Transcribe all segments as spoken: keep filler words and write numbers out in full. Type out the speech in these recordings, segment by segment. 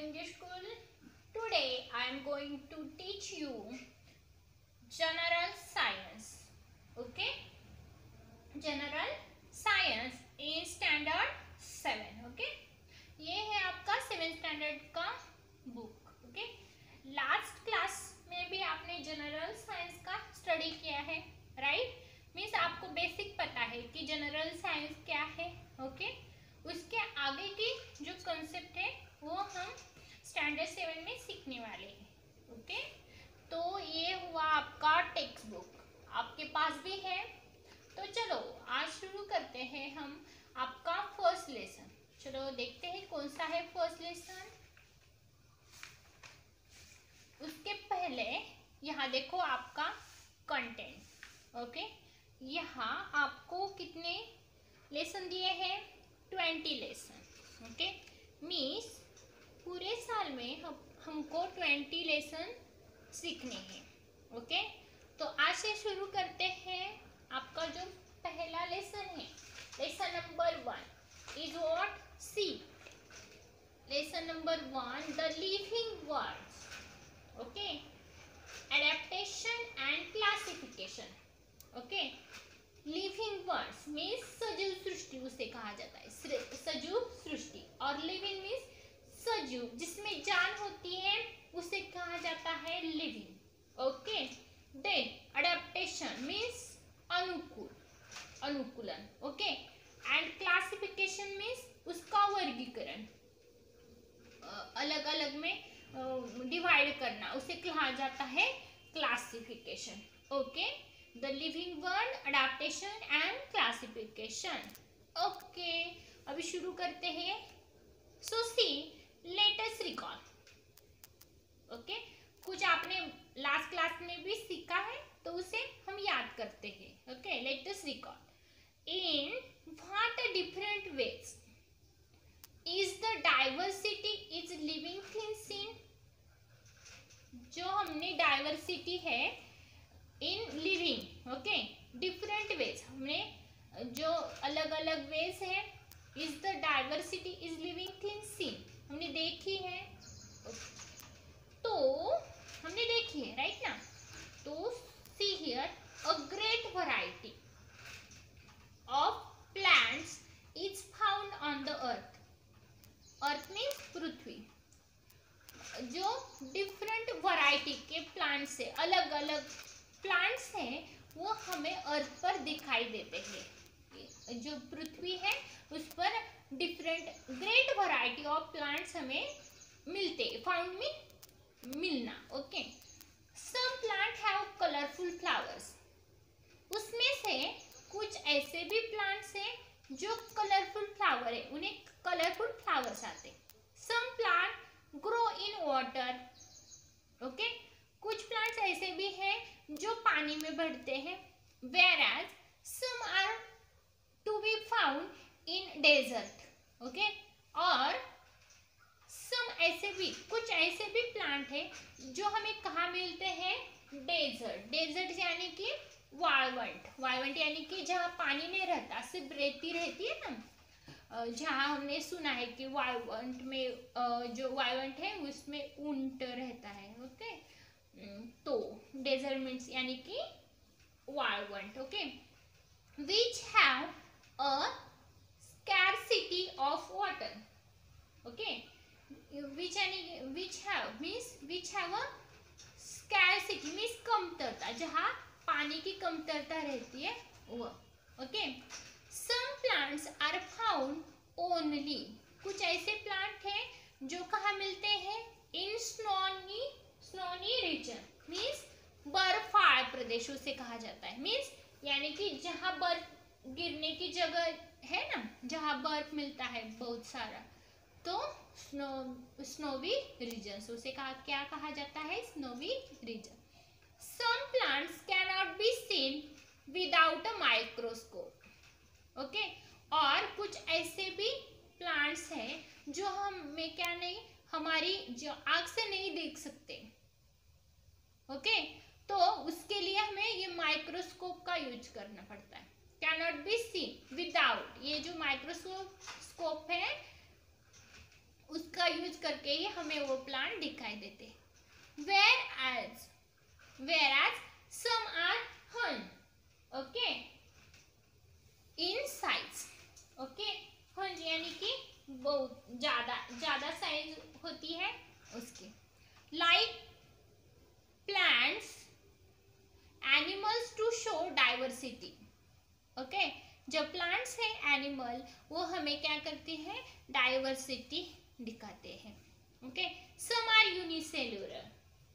English School. Today I am going to teach you General Science. Okay, General Science in Standard seven. Okay, ये है आपका seven standard का book. Okay, last class में भी आपने general science का study किया है, राइट? मीन्स आपको बेसिक पता है कि जनरल साइंस क्या है. ओके, उसके आगे की जो कंसेप्ट है वो हम स्टैंडर्ड सेवन में सीखने वाले हैं. ओके, तो ये हुआ आपका टेक्स्ट बुक, आपके पास भी है. तो चलो आज शुरू करते हैं हम आपका फर्स्ट लेसन. चलो देखते हैं कौन सा है फर्स्ट लेसन. उसके पहले यहाँ देखो आपका कंटेंट. ओके, यहाँ आपको कितने लेसन दिए हैं? Twenty lesson. ओके, मीन्स पूरे साल में हम हमको ट्वेंटी लेसन सीखने हैं. ओके, तो आज से शुरू करते हैं. आपका जो पहला लेसन है, lesson number one is what? See. Lesson number one, the living words. Okay, adaptation and classification. Okay, living words means सजीव सृष्टि उसे कहा जाता है, सजीव सृष्टि. और लिविंग मीन्स सजीव जिसमें जान होती है उसे कहा जाता है living. Okay, then adaptation means अनुकूल, अनुकूलन. ओके, एंड क्लासिफिकेशन मीन्स उसका वर्गीकरण, अलग अलग में डिवाइड करना, उसे कहा जाता है classification. Okay, the living word, adaptation and classification. Okay, अभी शुरू करते हैं. So see, let us recall. Okay, कुछ आपने लास्ट क्लास में भी सीखा है तो उसे हम याद करते हैं. Okay, let us recall. In what different ways is the diversity is living things in. जो हमने डाइवर्सिटी है in living, okay, different ways, हमने जो अलग अलग वेज है, is the diversity is living things in, हमने देखी है. तो हमने देखी है, राइट ना? तो see here, a great variety of plants is found on the earth. Earth means पृथ्वी. जो डिफरेंट वैरायटी के प्लांट्स है, अलग अलग प्लांट्स हैं, वो हमें अर्थ पर दिखाई देते हैं. जो पृथ्वी है उस पर different great variety of plants हमें मिलते, फाउंड में मिलना. Okay, some plant have colourful flowers. उसमें से कुछ ऐसे भी प्लांट्स हैं जो कलरफुल फ्लावर है, उन्हें कलरफुल फ्लावर्स आते. Some plant grow in water. Okay, कुछ प्लांट्स ऐसे भी हैं जो पानी में बढ़ते हैं. whereas some are to be found in desert. Okay, और some ऐसे भी, कुछ ऐसे भी प्लांट है जो हमें कहाँ मिलते हैं? डेजर्ट. डेजर्ट यानी कि वाळवंट. वाळवंट यानी कि जहाँ पानी नहीं रहता, सिर्फ रेती रहती है ना. जहाँ हमने सुना है कि वाळवंट में, जो वाळवंट है उसमें ऊंट रहता है. ओके, तो डेजर्ट मीन्स यानी कि वाळवंट. Okay, which have a scarcity of water. Okay, which यानी which have means which have a scarcity means कमतरता, जहाँ पानी की कमतरता रहती है वो. Okay, some plants are found only. कुछ ऐसे प्लांट हैं जो कहाँ मिलते हैं? इन स्नोनी स्नोनी रीजन मीन्स बर्फाळ प्रदेशों से कहा जाता है. मीन्स यानी कि जहाँ बर्फ गिरने की जगह है ना, जहाँ बर्फ मिलता है बहुत सारा, तो स्नो स्नोवी रीजन उसे कहा क्या कहा जाता है? Snowy region. Some plants can not be seen without a microscope. Okay, और कुछ ऐसे भी प्लांट्स हैं जो हमें क्या नहीं, हमारी जो आँख से नहीं देख सकते. ओके, तो उसके लिए हमें ये माइक्रोस्कोप का यूज करना पड़ता है. Can not be seen without, ये जो माइक्रोस्कोप है उसका यूज करके ही हमें वो प्लांट दिखाई देते हैं। Whereas whereas some are हन, ओके, इन साइज, ओके, हन यानी कि बहुत ज्यादा ज्यादा साइज होती है उसकी। Like plants animals to show diversity, okay, जो प्लांट्स है एनिमल वो हमें क्या करते हैं, डाइवर्सिटी दिखाते हैं, ओके। सम आर यूनिसेल्युलर,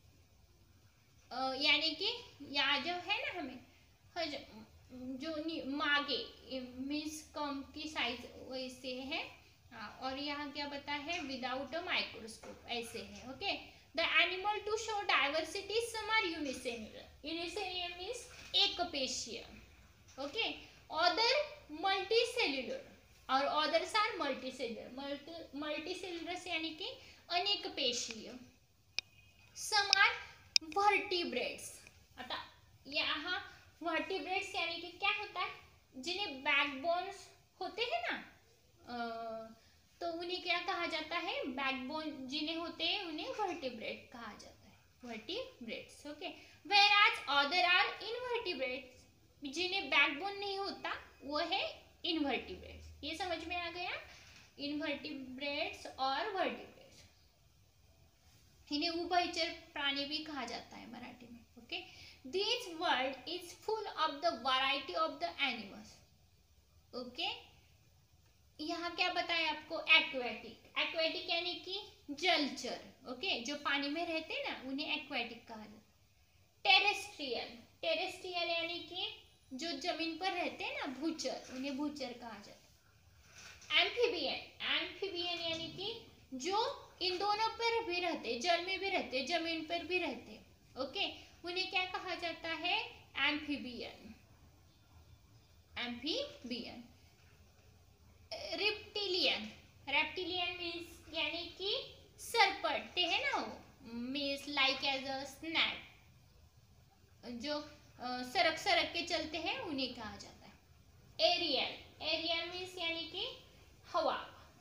यानी कि यहाँ जो है ना हमें जो मागे मीन्स कम की साइज वैसे है, और यहाँ क्या बता है, विदाउट अ माइक्रोस्कोप ऐसे है, okay. The animal to show diversity some are unicellular, unicellular means एकपेशीय, ओके, अदर मल्टीसेल्युलर और others are multicellular, multi multicellular यानी कि अनेक पेशीय। सम आर वर्टिब्रेट्स, आता यहाँ वर्टिब्रेट्स यानी कि क्या होता है, जिन्हें बैकबोन्स होते हैं ना, आ, तो उन्हें क्या कहा जाता है, बैकबोन जिन्हें होते हैं उन्हें वर्टिब्रेट कहा जाता है, vertebrates, okay. Whereas other are invertebrates, जिन्हें बैकबोन नहीं होता वो है इनवर्टिब्रेट्स। ये समझ में आ गया, इनवर्टिब्रेट्स और वर्टिब्रेट्स, इन्हें उभयचर प्राणी भी कहा जाता है मराठी में, okay. This world is full of the variety of the animals, okay. यहाँ क्या बताया आपको, एक्वेटिक, एक्वेटिक यानी कि जलचर, ओके, जो पानी में रहते हैं ना उन्हें एक्वेटिक कहा जाता है। टेरेस्ट्रियल, टेरेस्ट्रियल यानी कि जो जमीन पर रहते हैं ना भूचर, उन्हें भूचर कहा जाता है। एम्फीबियन, एम्फीबियन यानी कि जो इन दोनों पर भी रहते, जल में भी रहते, जमीन पर भी रहते, ओके, उन्हें क्या कहा जाता है, amphibian, amphibian. Reptilian, reptilian means यानी कि सरपटते हैं ना वो, means like as a snake, जो सरक सरक के चलते हैं उन्हें कहा जाता है। एरियल, एरियल मीन्स यानी कि हवा,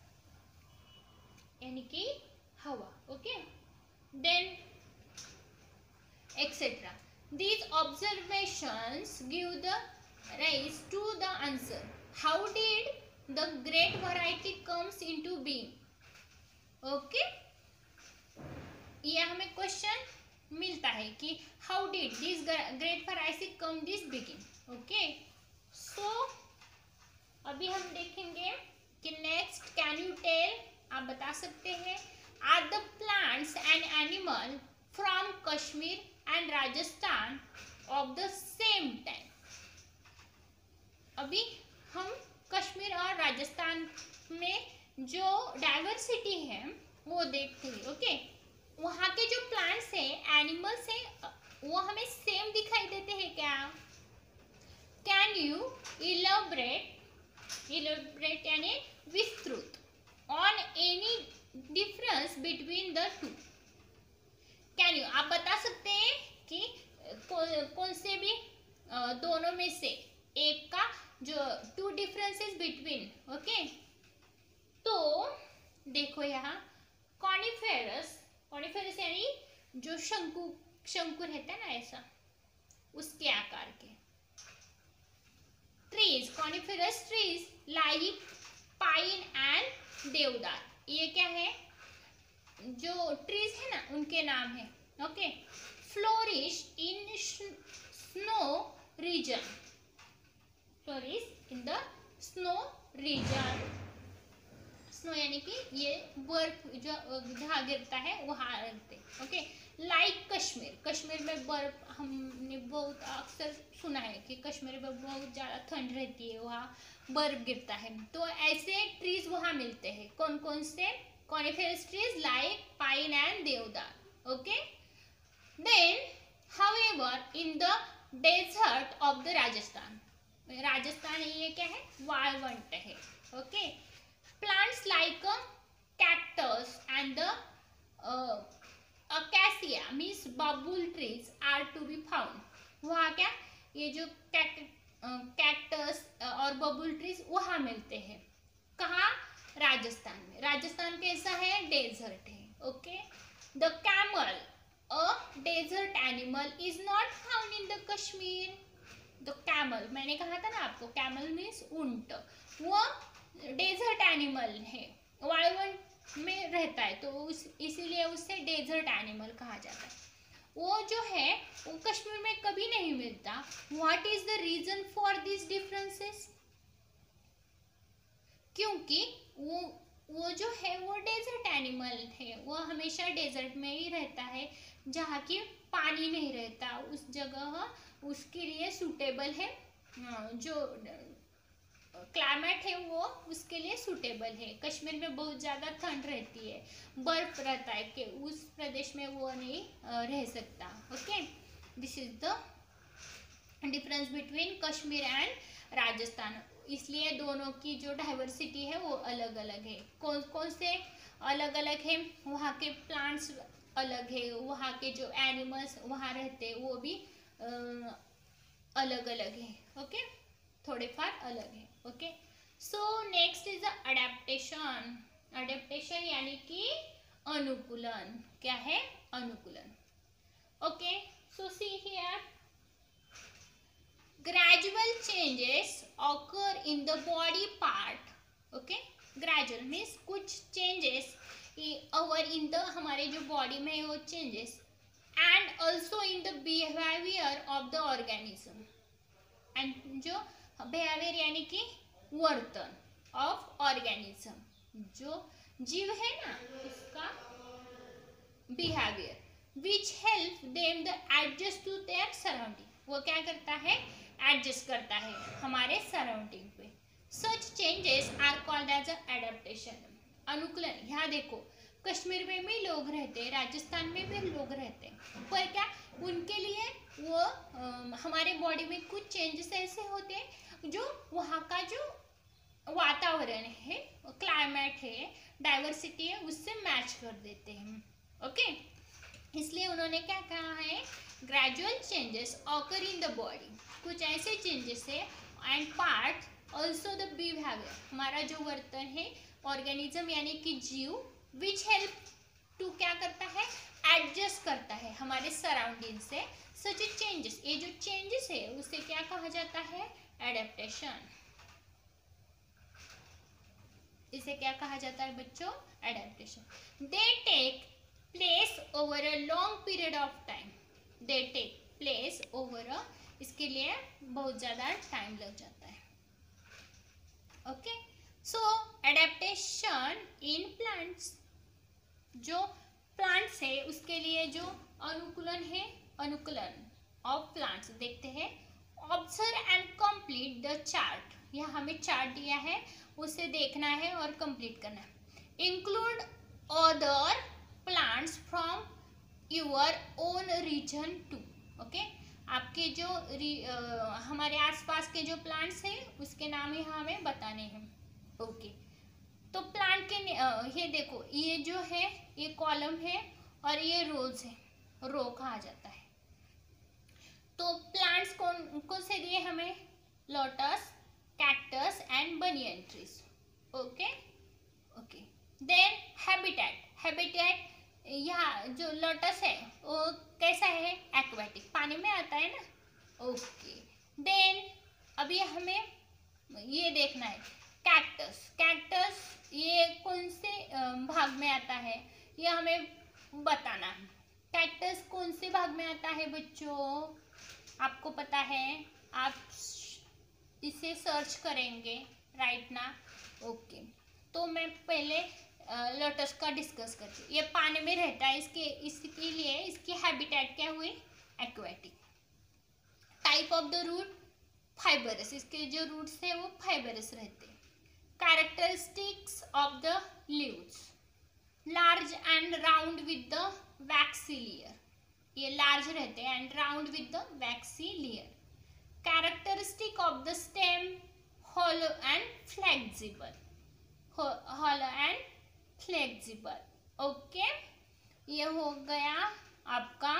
यानी कि हवा, okay. Then etcetera. These observations give the rise to the answer. How did the great variety comes into being? Okay? ये हमें क्वेश्चन मिलता है कि how did this great variety come this begin, okay. So अभी हम देखेंगे कि next, can you tell, आप बता सकते हैं, are the plants and animal from Kashmir and Rajasthan of the same time. अभी हम कश्मीर और राजस्थान में जो डाइवर्सिटी है वो देखते हैं, ओके। वहाँ के जो प्लांट्स हैं, एनिमल्स हैं, वो हमें सेम दिखाई देते हैं क्या? कैन यू इलैबोरेट, इलैबोरेट यानी विस्तृत, on any difference between the two. Can you, आप बता सकते हैं कि कौन कौन से भी दोनों में से एक का जो टू डिफरेंसेस बिटवीन, ओके। तो देखो यहाँ कॉनिफेरस, कॉनिफेरस यानी जो शंकु शंकु रहता है ना ऐसा, उसके आकार के trees, coniferous trees like pine and deodar, ये क्या है, जो ट्रीज है ना उनके नाम है, okay. Flourish in snow region, flourish in the snow region, snow यानी कि ये बर्फ जो जहाँ गिरता है वहाँ रहते, ओके। लाइक कश्मीर, कश्मीर में बर्फ हमने बहुत अक्सर सुना है कि कश्मीर में बहुत ज़्यादा ठंड रहती है, वहाँ बर्फ गिरता है, तो ऐसे ट्रीज वहाँ मिलते हैं। कौन कौन से? Coniferous trees like pine and deodar, okay. Then however in the desert of the Rajasthan, Rajasthan ये क्या है, वाळवंट है, okay. Plants like cactus and the uh, acacia means bubble trees are to be found. वहाँ क्या, ये जो कैक्टस और बबुल ट्रीज वहाँ मिलते हैं, कहाँ? राजस्थान में। राजस्थान कैसा है? डेजर्ट है, okay, the camel a desert animal is not found in the Kashmir. The camel, मैंने कहा था ना आपको, कैमल मीन्स ऊंट, वो डेजर्ट एनिमल है, वायुमंडल में रहता है, तो उस इसीलिए उससे डेजर्ट एनिमल कहा जाता है। वो जो है वो कश्मीर में कभी नहीं मिलता। What is the reason for this differences? क्योंकि वो वो जो है वो डेजर्ट एनिमल है, वो हमेशा डेजर्ट में ही रहता है, जहाँ की पानी नहीं रहता, उस जगह उसके लिए सूटेबल है, जो क्लाइमेट है वो उसके लिए सूटेबल है। कश्मीर में बहुत ज़्यादा ठंड रहती है, बर्फ रहता है, कि उस प्रदेश में वो नहीं रह सकता। Okay, this is the difference between Kashmir and Rajasthan. इसलिए दोनों की जो डाइवर्सिटी है वो अलग अलग है। कौन कौन से अलग अलग है? वहाँ के प्लांट्स अलग है, वहाँ के जो एनिमल्स वहाँ रहते हैं वो भी अलग अलग है। ओके, थोड़े फार अलग है। Okay, so next is the adaptation. Adaptation यानी कि अनुकूलन। क्या है? अनुकूलन। Okay, so see here, gradual changes occur in the body part. Okay, gradual means कुछ changes occur in the हमारे जो body में वो changes and also in the behavior of the organism. and जो behavior यानी कि वर्तन of organism, जो जीव है ना उसका behavior which help them the adjust to their surrounding. वो क्या करता है? एडजस्ट करता है हमारे सराउंडिंग पे। Such changes are called as adaptation. अनुकूलन, यहाँ देखो कश्मीर में भी लोग रहते हैं, राजस्थान में भी लोग रहते हैं, पर क्या उनके लिए वो आ, हमारे बॉडी में कुछ चेंजेस ऐसे होते हैं जो वहाँ का जो वातावरण है, क्लाइमेट है, डाइवर्सिटी है, उससे मैच कर देते हैं। ओके, इसलिए उन्होंने क्या कहा है? Gradual changes occur in the body, कुछ ऐसे चेंजेस है and part also the behaviour, हमारा जो वर्तन है, ऑर्गेनिज्म यानी कि जीव, विच हेल्प टू क्या करता है? एडजस्ट करता है हमारे सराउंडिंग से। सच चेंजेस, ये जो चेंजेस है उसे क्या कहा जाता है? एडेप्टेशन। इसे क्या कहा जाता है बच्चों? Adaptation. They take place over a long period of time. They take place over a, इसके लिए बहुत ज़्यादा टाइम लग जाता है। Okay, so adaptation in plants, जो प्लांट्स है उसके लिए जो अनुकूलन है, अनुकूलन ऑफ प्लांट्स देखते हैं। Observe and complete the chart, यह हमें चार्ट दिया है उसे देखना है और कंप्लीट करना है। Include other plants from your own region too. Okay, आपके जो आ, हमारे आसपास के जो प्लांट्स हैं उसके नाम यहाँ हमें बताने हैं। ओके, तो प्लांट के आ, ये देखो, ये जो है ये कॉलम है और ये रोज है, रो कहा जाता है। तो प्लांट्स कौन कौन से दिए हमें? Lotus, cactus and banyan trees. Okay okay, then habitat. Habitat, यहाँ जो लोटस है वो कैसा है? एक्वेटिक, पानी में आता है ना। ओके, देन अभी हमें ये देखना है कैक्टस। कैक्टस ये कौन से भाग में आता है ये हमें बताना है। कैक्टस कौन से भाग में आता है बच्चों? आपको पता है, आप इसे सर्च करेंगे राइट ना। ओके, तो मैं पहले लोटस का डिस्कस करती हूँ। ये पानी में रहता है, इसके इसके लिए इसकी हैबिटेट क्या हुई? Aquatic. Type of the root fibrous, इसके जो रूट्स है वो फाइबरस रहते हैं। Characteristics of the leaves, large and round with the waxy layer, ये लार्ज रहते हैं and round with the waxy layer. Characteristic of the stem, hollow and flexible, hollow and flexible। Okay, ये हो गया आपका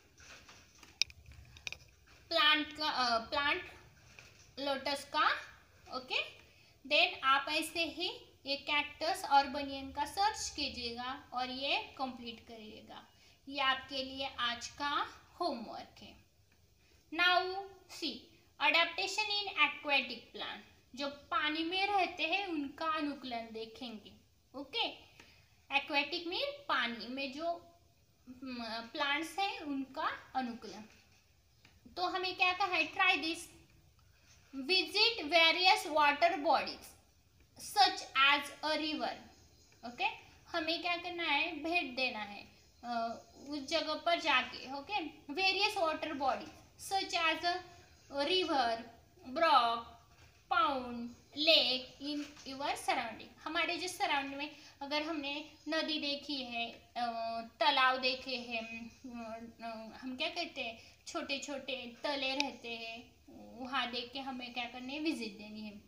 प्लांट का प्लांट लोटस का। Okay, then आप ऐसे ही ये कैक्टस और बनियन का सर्च कीजिएगा और ये कंप्लीट करिएगा। ये आपके लिए आज का होमवर्क है। Now see adaptation in aquatic plant, जो पानी में रहते हैं उनका अनुकूलन देखेंगे। ओके, एक्वेटिक में पानी में जो प्लांट्स हैं उनका अनुकूलन। तो हमें क्या कहा है, try this, visit various water bodies such as a river. Okay, हमें क्या करना है, भेंट देना है uh, उस जगह पर जाके। Okay, various water bodies such as a river, brook, pond, lake in your surrounding. हमारे जो सराउंडिंग में अगर हमने नदी देखी है, तालाब देखे हैं, हम क्या कहते हैं, छोटे छोटे तले रहते हैं, वहाँ देख के हमें क्या करनी है, विजिट देनी है,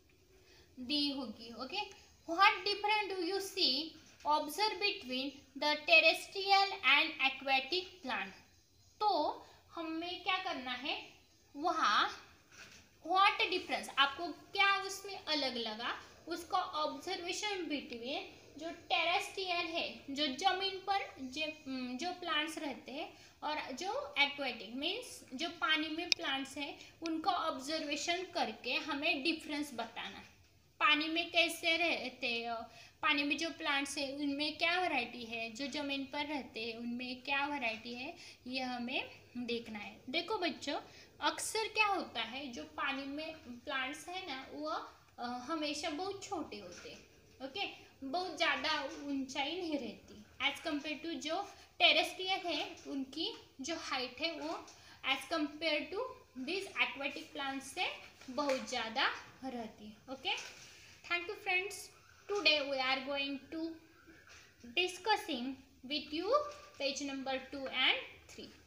दी होगी। Okay, what different do you see observe between the terrestrial and aquatic plant. तो हमें क्या करना है, वहाँ व्हाट डिफरेंस, आपको क्या उसमें अलग लगा, उसका ऑब्जर्वेशन बिटवीन जो टेरेस्ट्रियल है, जो जमीन पर जो, जो प्लांट्स रहते हैं, और जो एक्वेटिक मीन्स जो पानी में प्लांट्स हैं, उनका ऑब्जर्वेशन करके हमें डिफरेंस बताना है। पानी में कैसे रहते हैं, पानी में जो प्लांट्स है उनमें क्या वैरायटी है, जो जमीन पर रहते हैं उनमें क्या वैरायटी है, ये हमें देखना है। देखो बच्चों, अक्सर क्या होता है, जो पानी में प्लांट्स है ना, वो हमेशा बहुत छोटे होते हैं। ओके, बहुत ज़्यादा ऊंचाई नहीं रहती एज कम्पेयर टू जो टेरेस्ट्रियल है, उनकी जो हाइट है वो as compare to this aquatic plants से बहुत ज़्यादा रहती है। Okay, thank you friends, today we are going to discussing with you page number two and three.